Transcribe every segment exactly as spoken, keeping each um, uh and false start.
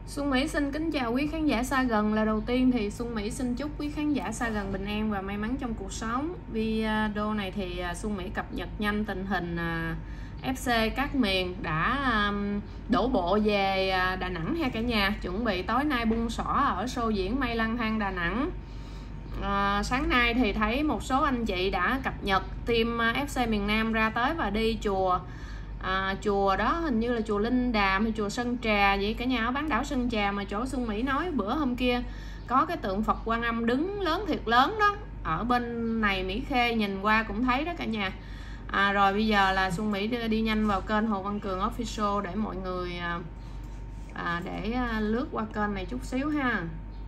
Xuân Mỹ xin kính chào quý khán giả xa gần. Là đầu tiên thì Xuân Mỹ xin chúc quý khán giả xa gần bình an và may mắn trong cuộc sống. Video này thì Xuân Mỹ cập nhật nhanh tình hình ép xê các miền đã đổ bộ về Đà Nẵng ha cả nhà. Chuẩn bị tối nay bung xỏ ở show diễn Mây Lang Thang Đà Nẵng. À, sáng nay thì thấy một số anh chị đã cập nhật team ép xê miền Nam ra tới và đi chùa. À, chùa đó hình như là chùa Linh Đàm hay chùa Sơn Trà vậy cả nhà, ở bán đảo Sơn Trà mà chỗ Xuân Mỹ nói bữa hôm kia có cái tượng Phật Quan Âm đứng lớn thiệt lớn đó, ở bên này Mỹ Khê nhìn qua cũng thấy đó cả nhà. À, rồi bây giờ là Xuân Mỹ đi, đi nhanh vào kênh Hồ Văn Cường Official để mọi người à, để lướt qua kênh này chút xíu ha.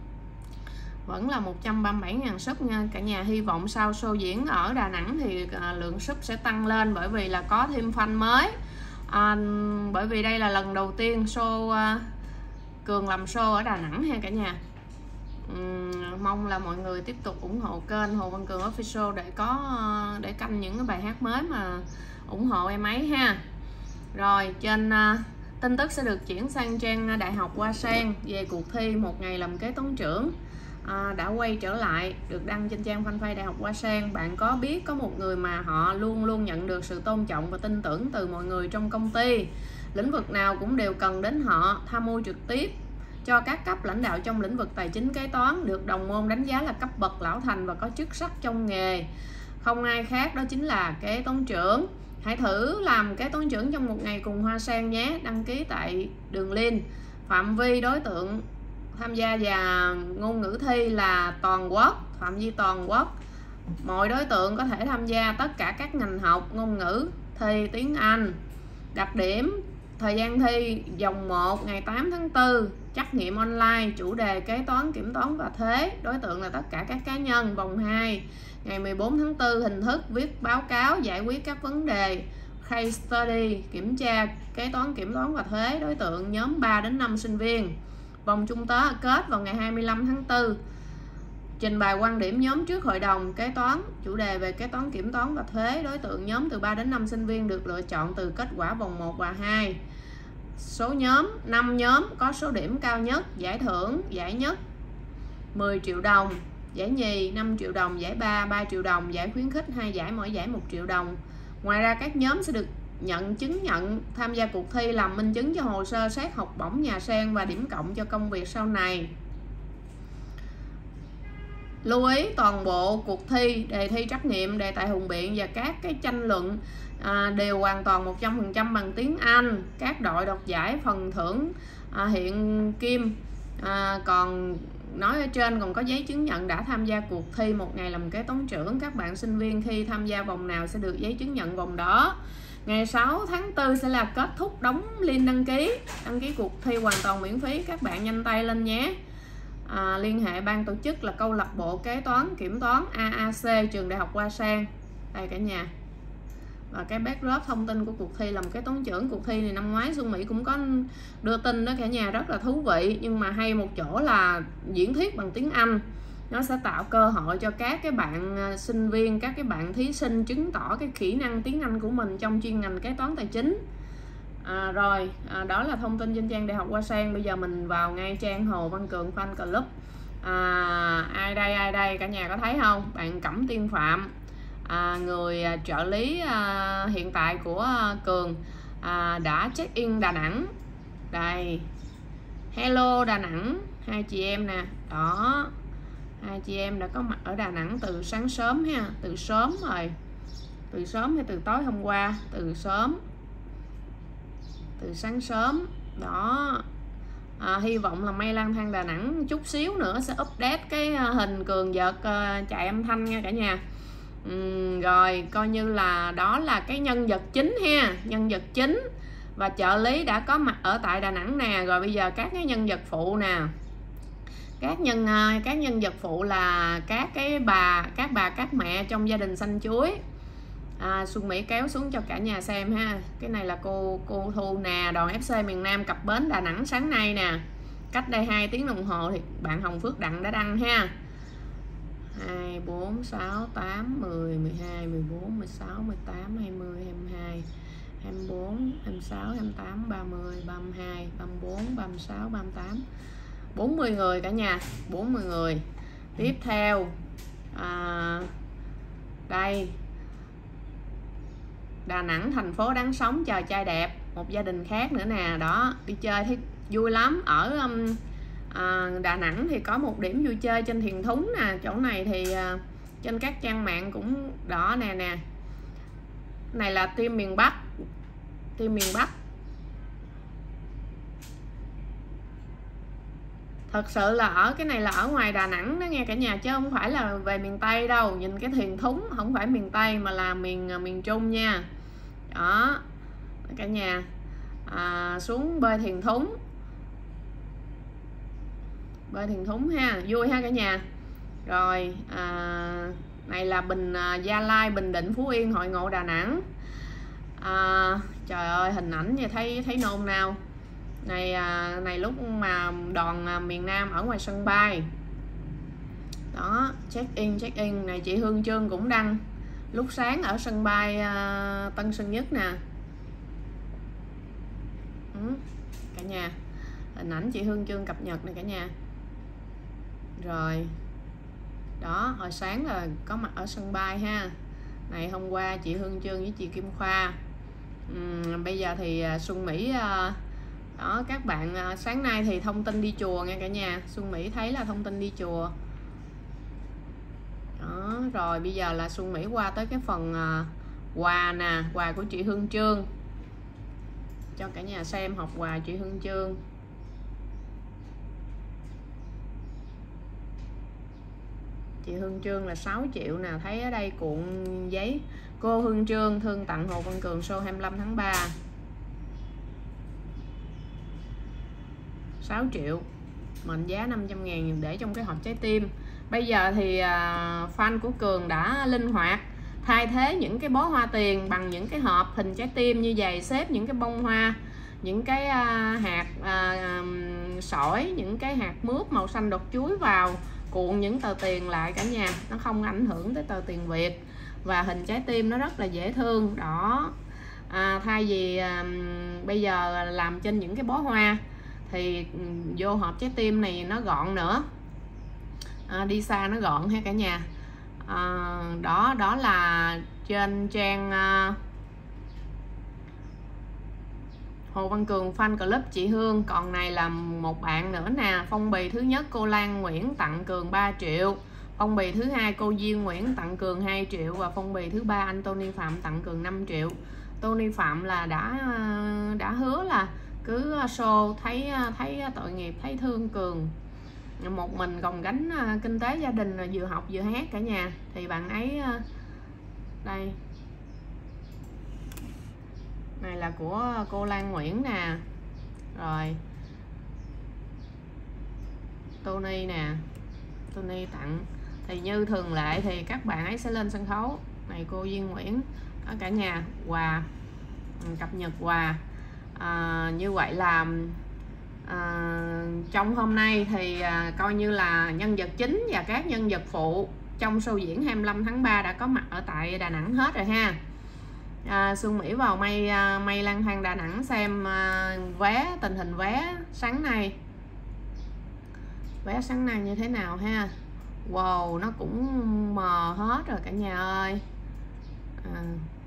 Vẫn là một trăm ba mươi bảy nghìn sub nha cả nhà. Hy vọng sau show diễn ở Đà Nẵng thì à, lượng sub sẽ tăng lên, bởi vì là có thêm fan mới. à, Bởi vì đây là lần đầu tiên show à, Cường làm show ở Đà Nẵng ha cả nhà. uhm, Mong là mọi người tiếp tục ủng hộ kênh Hồ Văn Cường Official để có để canh những cái bài hát mới mà ủng hộ em ấy ha. Rồi trên à, tin tức sẽ được chuyển sang trang Đại học Hoa Sen về cuộc thi một ngày làm kế toán trưởng. À, đã quay trở lại, được đăng trên trang fanpage Đại học Hoa Sen. Bạn có biết có một người mà họ luôn luôn nhận được sự tôn trọng và tin tưởng từ mọi người trong công ty, lĩnh vực nào cũng đều cần đến họ, tham mưu trực tiếp cho các cấp lãnh đạo trong lĩnh vực tài chính kế toán, được đồng môn đánh giá là cấp bậc lão thành và có chức sắc trong nghề. Không ai khác, đó chính là kế toán trưởng. Hãy thử làm kế toán trưởng trong một ngày cùng Hoa Sen nhé. Đăng ký tại đường link. Phạm vi đối tượng tham gia và ngôn ngữ thi là toàn quốc, phạm vi toàn quốc. Mọi đối tượng có thể tham gia tất cả các ngành học, ngôn ngữ, thi tiếng Anh. Đặc điểm thời gian thi: vòng một ngày tám tháng tư, trắc nghiệm online, chủ đề kế toán, kiểm toán và thuế, đối tượng là tất cả các cá nhân. Vòng hai ngày mười bốn tháng tư, hình thức viết báo cáo, giải quyết các vấn đề, case study, kiểm tra kế toán, kiểm toán và thuế, đối tượng nhóm ba đến năm sinh viên. Vòng chung kết vào ngày hai mươi lăm tháng tư, trình bày quan điểm nhóm trước hội đồng kế toán, chủ đề về kế toán, kiểm toán và thuế, đối tượng nhóm từ ba đến năm sinh viên, được lựa chọn từ kết quả vòng một và hai. Số nhóm năm nhóm, có số điểm cao nhất, giải thưởng: giải nhất mười triệu đồng, giải nhì năm triệu đồng, giải ba ba triệu đồng, giải khuyến khích hai giải, mỗi giải một triệu đồng. Ngoài ra các nhóm sẽ được nhận chứng nhận tham gia cuộc thi, làm minh chứng cho hồ sơ xét học bổng nhà sen và điểm cộng cho công việc sau này. Lưu ý toàn bộ cuộc thi, đề thi trắc nghiệm, đề tài hùng biện và các cái tranh luận à, đều hoàn toàn một trăm phần trăm bằng tiếng Anh. Các đội đoạt giải phần thưởng à, hiện kim. à, Còn nói ở trên còn có giấy chứng nhận đã tham gia cuộc thi một ngày làm kế toán trưởng. Các bạn sinh viên khi tham gia vòng nào sẽ được giấy chứng nhận vòng đó. Ngày sáu tháng tư sẽ là kết thúc đóng link đăng ký. Đăng ký cuộc thi hoàn toàn miễn phí, các bạn nhanh tay lên nhé. à, Liên hệ ban tổ chức là câu lạc bộ kế toán kiểm toán a a xê trường Đại học Hoa Sen. Đây cả nhà. Và cái backdrop thông tin của cuộc thi làm kế toán trưởng. Cuộc thi này năm ngoái Xuân Mỹ cũng có đưa tin đó cả nhà, rất là thú vị. Nhưng mà hay một chỗ là diễn thuyết bằng tiếng Anh. Nó sẽ tạo cơ hội cho các cái bạn sinh viên, các cái bạn thí sinh chứng tỏ cái kỹ năng tiếng Anh của mình trong chuyên ngành kế toán tài chính. à, Rồi à, đó là thông tin trên trang Đại học Hoa Sen. Bây giờ mình vào ngay trang Hồ Văn Cường Fan Club. à, Ai đây ai đây cả nhà có thấy không? Bạn Cẩm Tiên Phạm, à, người trợ lý à, hiện tại của Cường, à, đã check in Đà Nẵng. Đây, hello Đà Nẵng, hai chị em nè. Đó, hai chị em đã có mặt ở Đà Nẵng từ sáng sớm ha, từ sớm rồi, từ sớm hay từ tối hôm qua, từ sớm, từ sáng sớm đó. À, hy vọng là Mây Lang Thang Đà Nẵng chút xíu nữa sẽ update cái hình Cường vợt uh, chạy âm thanh nha cả nhà. uhm, Rồi coi như là đó là cái nhân vật chính ha, nhân vật chính và trợ lý đã có mặt ở tại Đà Nẵng nè. Rồi bây giờ các cái nhân vật phụ nè, các nhân các nhân vật phụ là các cái bà các bà các mẹ trong gia đình xanh chuối. à, Xuân Mỹ kéo xuống cho cả nhà xem ha. Cái này là cô cô Thu nè. Đoàn ép xê miền Nam cập bến Đà Nẵng sáng nay nè, cách đây hai tiếng đồng hồ thì bạn Hồng Phước Đặng đã đăng ha. Hai, bốn, sáu, tám, mười, mười hai, mười bốn, mười sáu, mười tám, hai mươi, hai mươi hai, hai mươi bốn, hai mươi sáu, hai mươi tám, ba mươi, ba mươi hai, ba mươi bốn, ba mươi sáu, ba mươi tám, bốn mươi người cả nhà, bốn mươi người. Tiếp theo à, đây, Đà Nẵng thành phố đáng sống chờ trai đẹp, một gia đình khác nữa nè. Đó, đi chơi thấy vui lắm. Ở um, à, Đà Nẵng thì có một điểm vui chơi trên Thiền Thúng nè. Chỗ này thì à, trên các trang mạng cũng đó nè nè. Này là team miền Bắc, team miền Bắc. Thật sự là ở cái này là ở ngoài Đà Nẵng đó nghe cả nhà, chứ không phải là về miền Tây đâu. Nhìn cái Thiền Thúng không phải miền Tây mà là miền miền Trung nha. Đó cả nhà, à, xuống bơi Thiền Thúng, bơi Thiền Thúng ha, vui ha cả nhà. Rồi à, này là Bình Gia Lai, Bình Định, Phú Yên, Hội Ngộ Đà Nẵng. À, trời ơi hình ảnh như thấy thấy nôn nào. Này à, này lúc mà đoàn à, miền Nam ở ngoài sân bay. Đó, check in check in này, chị Hương Trương cũng đăng lúc sáng ở sân bay à, Tân Sơn Nhất nè. Ừ, cả nhà, hình ảnh chị Hương Trương cập nhật này cả nhà. Rồi đó, hồi sáng là có mặt ở sân bay ha. Này hôm qua chị Hương Trương với chị Kim Khoa. uhm, Bây giờ thì Xuân Mỹ đó các bạn, sáng nay thì thông tin đi chùa nha cả nhà. Xuân Mỹ thấy là thông tin đi chùa đó. Rồi bây giờ là Xuân Mỹ qua tới cái phần quà nè, quà của chị Hương Trương, cho cả nhà xem hộp quà chị Hương Trương. Chị Hương Trương là sáu triệu nè, thấy ở đây cuộn giấy. Cô Hương Trương thương tặng Hồ Văn Cường show hai mươi lăm tháng ba, sáu triệu, mệnh giá năm trăm ngàn để trong cái hộp trái tim. Bây giờ thì à, fan của Cường đã linh hoạt thay thế những cái bó hoa tiền bằng những cái hộp hình trái tim như vậy, xếp những cái bông hoa, những cái à, hạt à, sỏi, những cái hạt mướp màu xanh đọt chuối vào, cuộn những tờ tiền lại cả nhà, nó không ảnh hưởng tới tờ tiền Việt, và hình trái tim nó rất là dễ thương đó. À, thay vì à, bây giờ làm trên những cái bó hoa thì vô hộp trái tim này nó gọn nữa, à, đi xa nó gọn ha cả nhà. À, đó đó là trên trang à, Hồ Văn Cường fan club chị Hương. Còn này là một bạn nữa nè, phong bì thứ nhất cô Lan Nguyễn tặng Cường ba triệu, phong bì thứ hai cô Duyên Nguyễn tặng Cường hai triệu, và phong bì thứ ba anh Tony Phạm tặng Cường năm triệu. Tony Phạm là đã đã hứa là cứ show thấy thấy tội nghiệp, thấy thương Cường, một mình gồng gánh kinh tế gia đình, rồi vừa học vừa hát cả nhà, thì bạn ấy đây, này là của cô Lan Nguyễn nè. Rồi Tony nè, Tony tặng. Thì như thường lệ thì các bạn ấy sẽ lên sân khấu. Này cô Duyên Nguyễn đó cả nhà, quà, cập nhật quà. À, như vậy là à, trong hôm nay thì à, coi như là nhân vật chính và các nhân vật phụ trong show diễn hai mươi lăm tháng ba đã có mặt ở tại Đà Nẵng hết rồi ha. À, Xuân Mỹ vào may à, may lang thang Đà Nẵng xem à, vé, tình hình vé sáng nay, vé sáng nay như thế nào ha. Wow, nó cũng mờ hết rồi cả nhà ơi. À,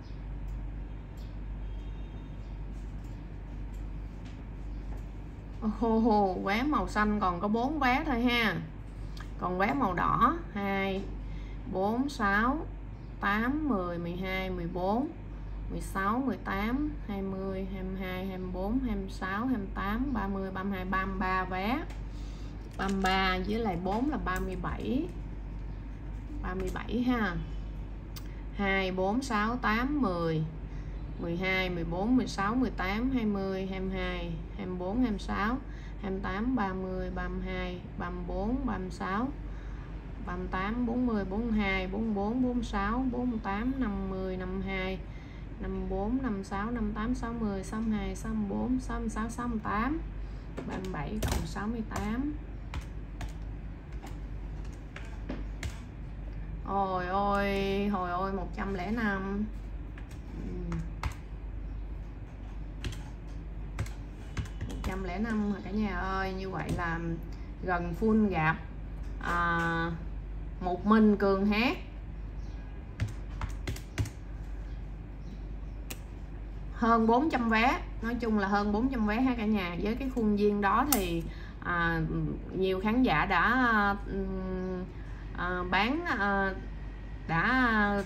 hô hô, vé màu xanh còn có bốn vé thôi ha. Còn vé màu đỏ hai, bốn, sáu, tám, mười, mười hai, mười bốn, mười sáu, mười tám, hai mươi, hai mươi hai, hai mươi bốn, hai mươi sáu, hai mươi tám, ba mươi, ba mươi hai, ba mươi ba vé. ba mươi ba với lại bốn là ba mươi bảy. ba mươi bảy ha. hai, bốn, sáu, tám, mười, mười hai, mười bốn, mười sáu, mười tám, hai mươi, hai mươi hai, hai mươi bốn, hai mươi sáu, hai mươi tám, ba mươi, ba mươi hai, ba mươi bốn, ba mươi sáu, ba mươi tám, bốn mươi, bốn mươi hai, bốn mươi bốn, bốn mươi sáu, bốn mươi tám, năm mươi, năm mươi hai, năm mươi bốn, năm mươi sáu, năm mươi tám, sáu mươi, sáu mươi hai, sáu mươi bốn, sáu mươi sáu, sáu mươi tám, ba mươi bảy cộng sáu mươi tám. Ôi ôi, hồi ôi một trăm lẻ năm. trăm lẻ năm cả nhà ơi. Như vậy là gần full gặp. à, Một mình Cường hát hơn bốn trăm vé, nói chung là hơn bốn trăm vé ha cả nhà. Với cái khuôn viên đó thì à, nhiều khán giả đã à, bán à, đã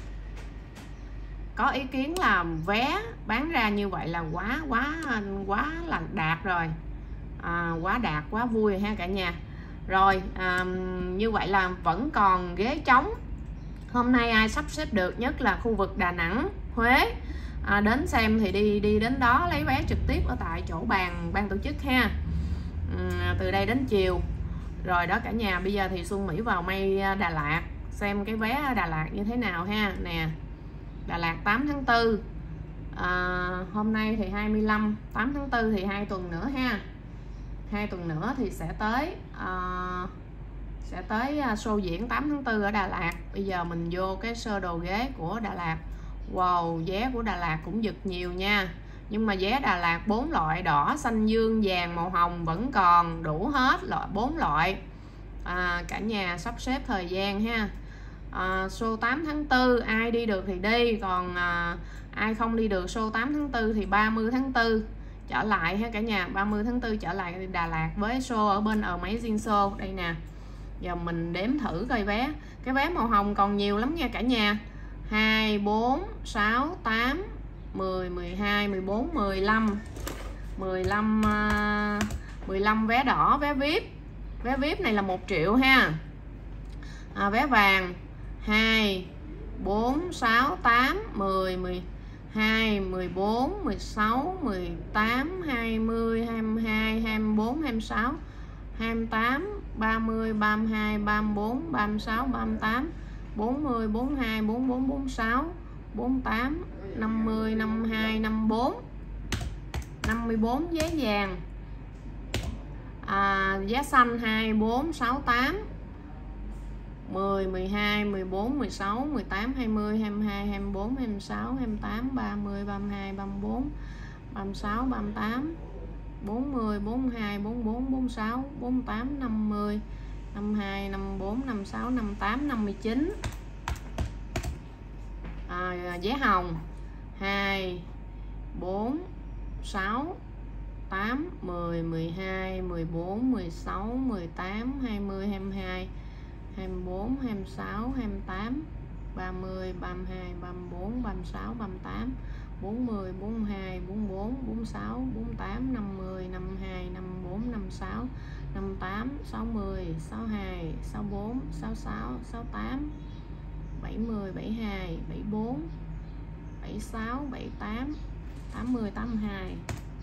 có ý kiến là vé bán ra như vậy là quá quá quá là đạt rồi, à, quá đạt quá vui ha cả nhà. Rồi à, như vậy là vẫn còn ghế trống. Hôm nay ai sắp xếp được, nhất là khu vực Đà Nẵng, Huế à, đến xem thì đi đi đến đó lấy vé trực tiếp ở tại chỗ bàn ban tổ chức ha. à, từ đây đến chiều rồi đó cả nhà. Bây giờ thì Xuân Mỹ vào May Đà Lạt xem cái vé Đà Lạt như thế nào ha. Nè, Đà Lạt tám tháng tư, à, hôm nay thì hai mươi lăm, tám tháng tư thì hai tuần nữa ha. Hai tuần nữa thì sẽ tới à, sẽ tới show diễn tám tháng tư ở Đà Lạt. Bây giờ mình vô cái sơ đồ ghế của Đà Lạt. Wow, vé của Đà Lạt cũng giật nhiều nha. Nhưng mà vé Đà Lạt bốn loại: đỏ, xanh, dương, vàng, màu hồng vẫn còn đủ hết loại bốn loại. À, cả nhà sắp xếp thời gian ha. À, show tám tháng tư ai đi được thì đi, còn à, ai không đi được show tám tháng tư thì ba mươi tháng tư trở lại ha cả nhà. Ba mươi tháng tư trở lại Đà Lạt với show ở bên Amazing Show. Đây nè, giờ mình đếm thử coi vé. Cái vé màu hồng còn nhiều lắm nha cả nhà. Hai, bốn, sáu, tám, mười, mười hai, mười bốn, mười lăm, mười lăm, mười lăm vé đỏ, vé vi ai pi. Vé vi ai pi này là một triệu ha. À, vé vàng hai, bốn, sáu, tám, mười, mười hai, mười bốn, mười sáu, mười tám, hai mươi, hai mươi hai, hai mươi bốn, hai mươi sáu, hai mươi tám, ba mươi, ba mươi hai, ba mươi bốn, ba mươi sáu, ba mươi tám, bốn mươi, bốn mươi hai, bốn mươi bốn, bốn mươi sáu, bốn mươi tám, năm mươi, năm mươi hai, năm mươi bốn, năm mươi bốn vé vàng. À, vé xanh hai, bốn, sáu, tám, mười, mười hai, mười bốn, mười sáu, mười tám, hai mươi, hai mươi hai, hai mươi bốn, hai mươi sáu, hai mươi tám, ba mươi, ba mươi hai, ba mươi bốn, ba mươi sáu, ba mươi tám, bốn mươi, bốn mươi hai, bốn mươi bốn, bốn mươi sáu, bốn mươi tám, năm mươi, năm mươi hai, năm mươi bốn, năm mươi sáu, năm mươi tám, năm mươi chín. À, vé hồng hai, bốn, sáu, tám, mười, mười hai, mười bốn, mười sáu, mười tám, hai mươi, hai mươi hai, hai mươi bốn, hai mươi sáu, hai mươi tám, ba mươi, ba mươi hai, ba mươi bốn, ba mươi sáu, ba mươi tám, bốn mươi, bốn mươi hai, bốn mươi bốn, bốn mươi sáu, bốn mươi tám, năm mươi, năm mươi hai, năm mươi bốn, năm mươi sáu, năm mươi tám, sáu mươi, sáu mươi hai, sáu mươi bốn, sáu mươi sáu, sáu mươi tám, bảy mươi, bảy mươi hai, bảy mươi bốn, bảy mươi sáu, bảy mươi tám, tám mươi, tám mươi hai.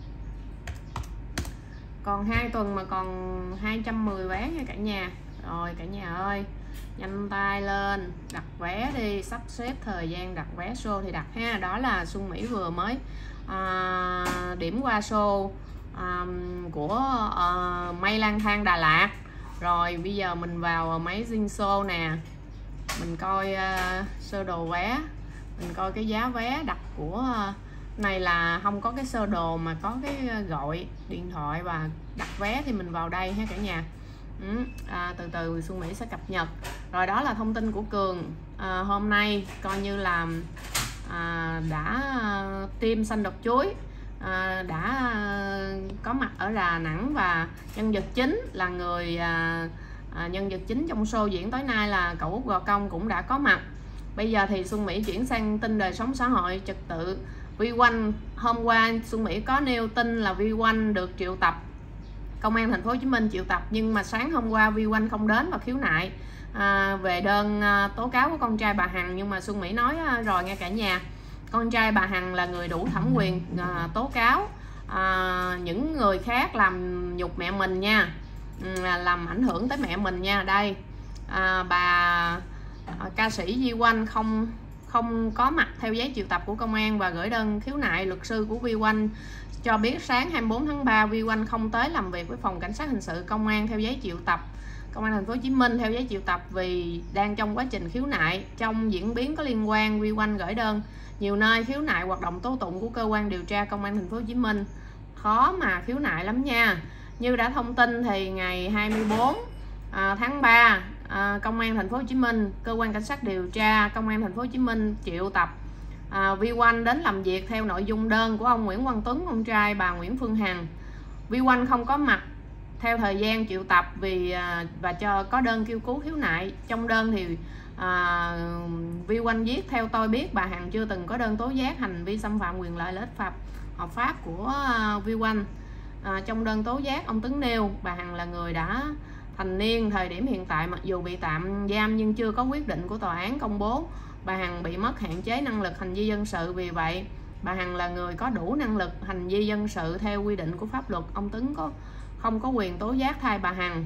Còn hai tuần mà còn hai trăm mười vé nha cả nhà. Rồi cả nhà ơi, nhanh tay lên đặt vé đi, sắp xếp thời gian đặt vé show thì đặt ha. Đó là Xuân Mỹ vừa mới à, điểm qua show à, của à, May lang thang Đà Lạt. Rồi bây giờ mình vào Amazing Show nè, mình coi uh, sơ đồ vé, mình coi cái giá vé đặt của uh, này là không có cái sơ đồ mà có cái gọi điện thoại và đặt vé thì mình vào đây ha cả nhà. Ừ, à, từ từ Xuân Mỹ sẽ cập nhật. Rồi đó là thông tin của Cường à, hôm nay coi như là à, đã tiêm xanh độc chuối, à, đã có mặt ở Đà Nẵng, và nhân vật chính là người à, à, nhân vật chính trong show diễn tối nay là cậu Út Gò Công cũng đã có mặt. Bây giờ thì Xuân Mỹ chuyển sang tin đời sống xã hội trật tự. Vi Oanh, hôm qua Xuân Mỹ có nêu tin là Vi Oanh được triệu tập, Công an thành phố Hồ Chí Minh triệu tập, nhưng mà sáng hôm qua Vi Oanh không đến và khiếu nại à, về đơn à, tố cáo của con trai bà Hằng. Nhưng mà Xuân Mỹ nói à, rồi nghe cả nhà, con trai bà Hằng là người đủ thẩm quyền à, tố cáo à, những người khác làm nhục mẹ mình nha, làm ảnh hưởng tới mẹ mình nha. Đây à, bà à, ca sĩ Vi Oanh không không có mặt theo giấy triệu tập của công an và gửi đơn khiếu nại. Luật sư của Vi Oanh cho biết sáng hai mươi bốn tháng ba Vi Oanh không tới làm việc với phòng cảnh sát hình sự công an theo giấy triệu tập, công an thành phố Hồ Chí Minh theo giấy triệu tập vì đang trong quá trình khiếu nại. Trong diễn biến có liên quan, Vi Oanh gửi đơn nhiều nơi khiếu nại hoạt động tố tụng của cơ quan điều tra công an thành phố Hồ Chí Minh. khó mà khiếu nại lắm nha. Như đã thông tin thì ngày hai mươi bốn à, tháng ba, à, Công an Thành phố Hồ Chí Minh, cơ quan cảnh sát điều tra Công an Thành phố Hồ Chí Minh triệu tập à, vê một đến làm việc theo nội dung đơn của ông Nguyễn Quang Tuấn, ông trai bà Nguyễn Phương Hằng. vê một không có mặt theo thời gian triệu tập vì à, và cho có đơn kêu cứu khiếu nại. Trong đơn thì à, vê một viết: theo tôi biết, bà Hằng chưa từng có đơn tố giác hành vi xâm phạm quyền lợi lợi ích pháp hợp pháp của vê một. À, trong đơn tố giác, ông Tuấn nêu bà Hằng là người đã thành niên thời điểm hiện tại, mặc dù bị tạm giam nhưng chưa có quyết định của tòa án công bố. Bà Hằng bị mất hạn chế năng lực hành vi dân sự, vì vậy bà Hằng là người có đủ năng lực hành vi dân sự theo quy định của pháp luật. Ông Tuấn có không có quyền tố giác thay bà Hằng.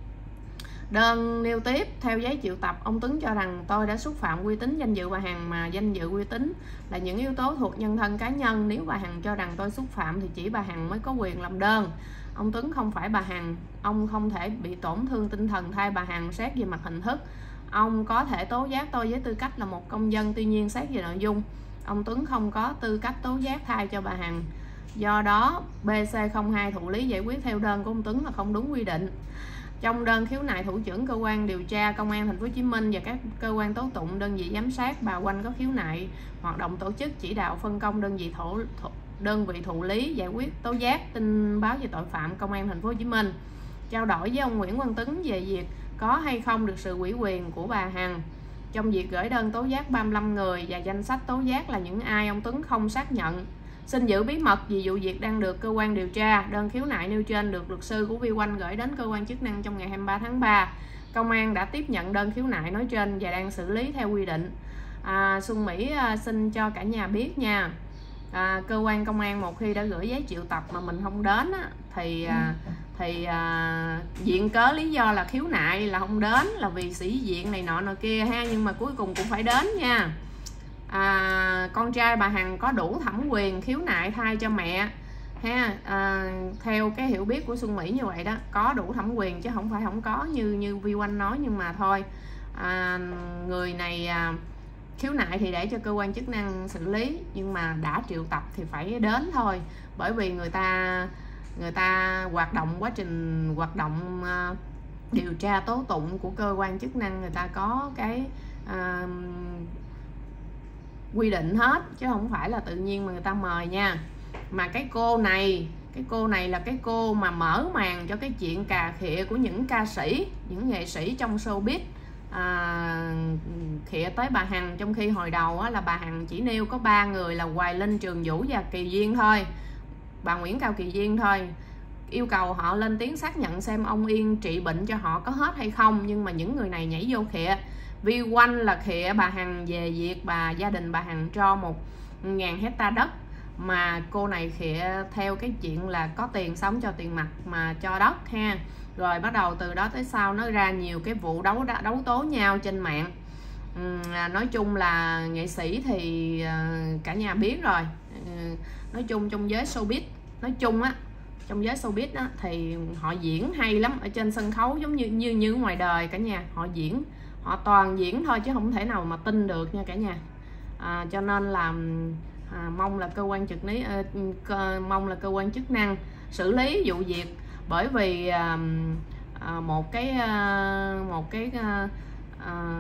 Đơn nêu tiếp: theo giấy triệu tập, ông Tuấn cho rằng tôi đã xúc phạm uy tín danh dự bà Hằng, mà danh dự uy tín là những yếu tố thuộc nhân thân cá nhân. Nếu bà Hằng cho rằng tôi xúc phạm thì chỉ bà Hằng mới có quyền làm đơn. Ông Tuấn không phải bà Hằng, ông không thể bị tổn thương tinh thần thay bà Hằng. Xét về mặt hình thức, ông có thể tố giác tôi với tư cách là một công dân, tuy nhiên xét về nội dung, ông Tuấn không có tư cách tố giác thay cho bà Hằng. Do đó, bê xê không hai thụ lý giải quyết theo đơn của ông Tuấn là không đúng quy định. Trong đơn khiếu nại, thủ trưởng cơ quan điều tra Công an Thành phố Hồ Chí Minh và các cơ quan tố tụng, đơn vị giám sát, bà Oanh có khiếu nại hoạt động tổ chức, chỉ đạo, phân công đơn vị thổ, thổ đơn vị thụ lý giải quyết tố giác tin báo về tội phạm Công an Thành phố Hồ Chí Minh trao đổi với ông Nguyễn Quang Tuấn về việc có hay không được sự ủy quyền của bà Hằng trong việc gửi đơn tố giác ba mươi lăm người, và danh sách tố giác là những ai ông Tuấn không xác nhận. Xin giữ bí mật vì vụ việc đang được cơ quan điều tra. Đơn khiếu nại nêu trên được luật sư của vê một gửi đến cơ quan chức năng trong ngày hai mươi ba tháng ba. Công an đã tiếp nhận đơn khiếu nại nói trên và đang xử lý theo quy định. à, Xuân Mỹ à, xin cho cả nhà biết nha, à, cơ quan công an một khi đã gửi giấy triệu tập mà mình không đến á, thì à, thì à, viện cớ lý do là khiếu nại là không đến là vì sĩ diện này nọ nọ kia ha, nhưng mà cuối cùng cũng phải đến nha. À, con trai bà Hằng có đủ thẩm quyền khiếu nại thay cho mẹ ha. À, theo cái hiểu biết của Xuân Mỹ như vậy đó, có đủ thẩm quyền chứ không phải không có như như vê một nói. Nhưng mà thôi, à, người này à, khiếu nại thì để cho cơ quan chức năng xử lý, nhưng mà đã triệu tập thì phải đến thôi, bởi vì người ta người ta hoạt động quá trình hoạt động uh, điều tra tố tụng của cơ quan chức năng, người ta có cái uh, quy định hết, chứ không phải là tự nhiên mà người ta mời nha. Mà cái cô này cái cô này là cái cô mà mở màn cho cái chuyện cà khịa của những ca sĩ, những nghệ sĩ trong showbiz, à, khịa tới bà Hằng, trong khi hồi đầu á, là bà Hằng chỉ nêu có ba người là Hoài Linh, Trường Vũ và Kỳ Duyên thôi, bà Nguyễn Cao Kỳ Duyên thôi, yêu cầu họ lên tiếng xác nhận xem ông Yên trị bệnh cho họ có hết hay không. Nhưng mà những người này nhảy vô khịa. vê một là khịa bà Hằng về việc bà gia đình bà Hằng cho một ngàn hecta đất, mà cô này khịa theo cái chuyện là có tiền sống cho tiền mặt mà cho đất ha. Rồi bắt đầu từ đó tới sau nó ra nhiều cái vụ đấu đấu tố nhau trên mạng. uhm, nói chung là nghệ sĩ thì uh, cả nhà biết rồi. uh, nói chung trong giới showbiz, nói chung á trong giới showbiz á, thì họ diễn hay lắm ở trên sân khấu, giống như như như ngoài đời cả nhà. Họ diễn, họ toàn diễn thôi chứ không thể nào mà tin được nha cả nhà. À, cho nên là à, mong là cơ quan trực lý à, cơ, mong là cơ quan chức năng xử lý vụ việc, bởi vì à, à, một cái à, một cái à, à,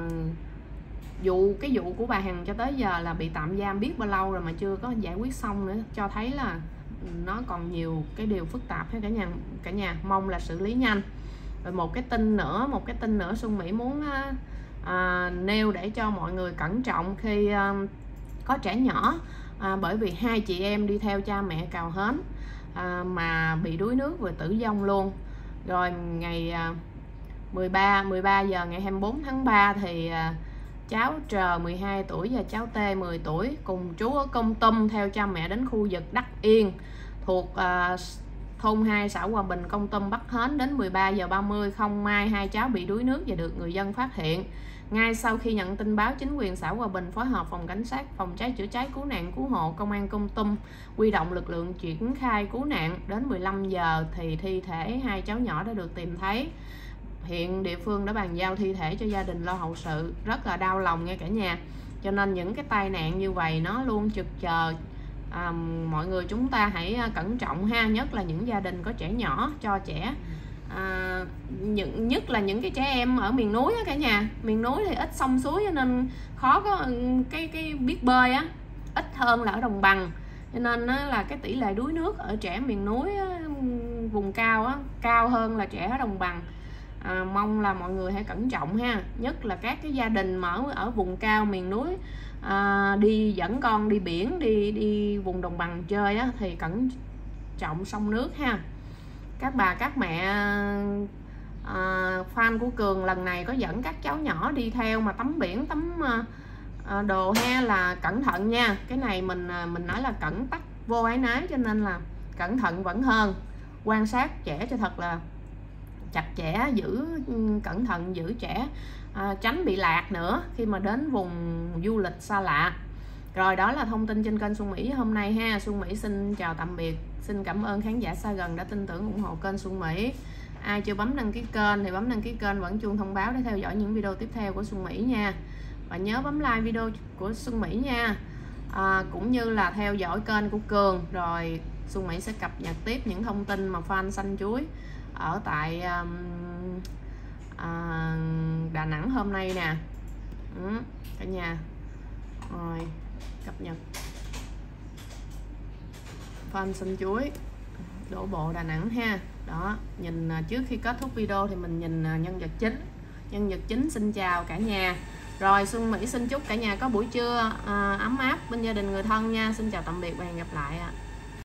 vụ cái vụ của bà Hằng cho tới giờ là bị tạm giam biết bao lâu rồi mà chưa có giải quyết xong nữa, cho thấy là nó còn nhiều cái điều phức tạp hết cả nhà. Cả nhà mong là xử lý nhanh. Rồi một cái tin nữa một cái tin nữa Xuân Mỹ muốn à, nêu để cho mọi người cẩn trọng khi à, có trẻ nhỏ, à, bởi vì hai chị em đi theo cha mẹ cào hến à, mà bị đuối nước rồi tử vong luôn. Rồi ngày à, mười ba giờ ngày hai mươi bốn tháng ba thì à, cháu Trờ mười hai tuổi và cháu T mười tuổi cùng trú ở Kon Tum theo cha mẹ đến khu vực Đắc Yên thuộc uh, thôn hai xã Hòa Bình, Kon Tum, Bắc Hến. Đến mười ba giờ ba mươi không may hai cháu bị đuối nước và được người dân phát hiện. Ngay sau khi nhận tin báo, chính quyền xã Hòa Bình phối hợp phòng cảnh sát phòng cháy chữa cháy cứu nạn cứu hộ công an Kon Tum huy động lực lượng triển khai cứu nạn. Đến mười lăm giờ thì thi thể hai cháu nhỏ đã được tìm thấy. Hiện địa phương đã bàn giao thi thể cho gia đình lo hậu sự. Rất là đau lòng nha cả nhà. Cho nên những cái tai nạn như vậy nó luôn trực chờ à, mọi người chúng ta hãy cẩn trọng ha, nhất là những gia đình có trẻ nhỏ, cho trẻ à, những nhất là những cái trẻ em ở miền núi á cả nhà. Miền núi thì ít sông suối cho nên khó có cái cái biết bơi á, ít hơn là ở đồng bằng, cho nên á, là cái tỷ lệ đuối nước ở trẻ miền núi á, vùng cao á, cao hơn là trẻ ở đồng bằng. À, mong là mọi người hãy cẩn trọng ha, nhất là các cái gia đình mà ở, ở vùng cao miền núi à, đi dẫn con đi biển, đi đi vùng đồng bằng chơi á, thì cẩn trọng sông nước ha. Các bà các mẹ à, fan của Cường lần này có dẫn các cháu nhỏ đi theo mà tắm biển tắm à, đồ ha, là cẩn thận nha. Cái này mình mình nói là cẩn tắc vô ái nái, cho nên là cẩn thận vẫn hơn. Quan sát trẻ cho thật là chặt chẽ, giữ cẩn thận giữ trẻ à, tránh bị lạc nữa khi mà đến vùng du lịch xa lạ. Rồi, đó là thông tin trên kênh Xuân Mỹ hôm nay ha. Xuân Mỹ xin chào tạm biệt. Xin cảm ơn khán giả xa gần đã tin tưởng ủng hộ kênh Xuân Mỹ. Ai chưa bấm đăng ký kênh thì bấm đăng ký kênh, vẫn chuông thông báo để theo dõi những video tiếp theo của Xuân Mỹ nha. Và nhớ bấm like video của Xuân Mỹ nha. À, cũng như là theo dõi kênh của Cường, rồi Xuân Mỹ sẽ cập nhật tiếp những thông tin mà fan xanh chuối ở tại um, à, Đà Nẵng hôm nay nè. Ừ, cả nhà. Rồi, cập nhật fan xanh chuối đổ bộ Đà Nẵng ha. Đó, nhìn trước khi kết thúc video thì mình nhìn nhân vật chính. Nhân vật chính xin chào cả nhà. Rồi, Xuân Mỹ xin chúc cả nhà có buổi trưa à, ấm áp bên gia đình người thân nha. Xin chào tạm biệt và hẹn gặp lại ạ.